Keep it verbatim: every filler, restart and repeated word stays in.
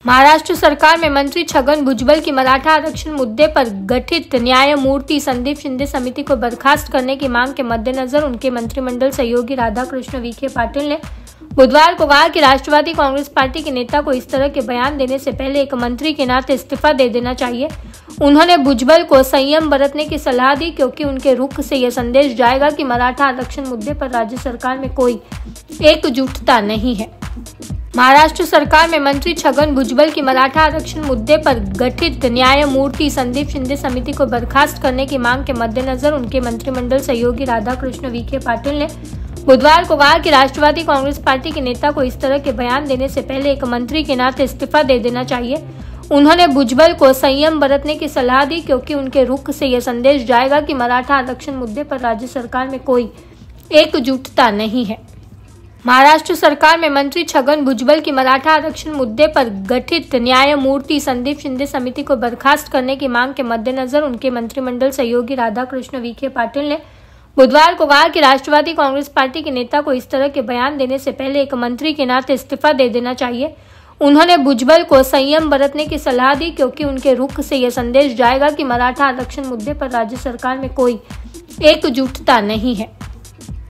महाराष्ट्र सरकार में मंत्री छगन भुजबल की मराठा आरक्षण मुद्दे पर गठित न्यायमूर्ति संदीप शिंदे समिति को बर्खास्त करने की मांग के मद्देनजर उनके मंत्रिमंडल सहयोगी राधाकृष्ण विखे पाटिल ने बुधवार को कहा कि राष्ट्रवादी कांग्रेस पार्टी के नेता को इस तरह के बयान देने से पहले एक मंत्री के नाते इस्तीफा दे देना चाहिए। उन्होंने भुजबल को संयम बरतने की सलाह दी क्योंकि उनके रुख से यह संदेश जाएगा कि मराठा आरक्षण मुद्दे पर राज्य सरकार में कोई एकजुटता नहीं है। महाराष्ट्र सरकार में मंत्री छगन भुजबल की मराठा आरक्षण मुद्दे पर गठित न्यायमूर्ति संदीप शिंदे समिति को बर्खास्त करने की मांग के मद्देनजर उनके मंत्रिमंडल सहयोगी राधाकृष्ण विखे पाटिल ने बुधवार को कहा कि राष्ट्रवादी कांग्रेस पार्टी के नेता को इस तरह के बयान देने से पहले एक मंत्री के नाते इस्तीफा दे देना चाहिए। उन्होंने भुजबल को संयम बरतने की सलाह दी क्योंकि उनके रुख से यह संदेश जाएगा कि मराठा आरक्षण मुद्दे पर राज्य सरकार में कोई एकजुटता नहीं है। महाराष्ट्र सरकार में मंत्री छगन भुजबल की मराठा आरक्षण मुद्दे पर गठित न्यायमूर्ति संदीप शिंदे समिति को बर्खास्त करने की मांग के मद्देनजर उनके मंत्रिमंडल सहयोगी राधाकृष्ण विखे पाटिल ने बुधवार को कहा कि राष्ट्रवादी कांग्रेस पार्टी के नेता को इस तरह के बयान देने से पहले एक मंत्री के नाते इस्तीफा दे देना चाहिए। उन्होंने भुजबल को संयम बरतने की सलाह दी क्योंकि उनके रुख से यह संदेश जाएगा कि मराठा आरक्षण मुद्दे पर राज्य सरकार में कोई एकजुटता नहीं है।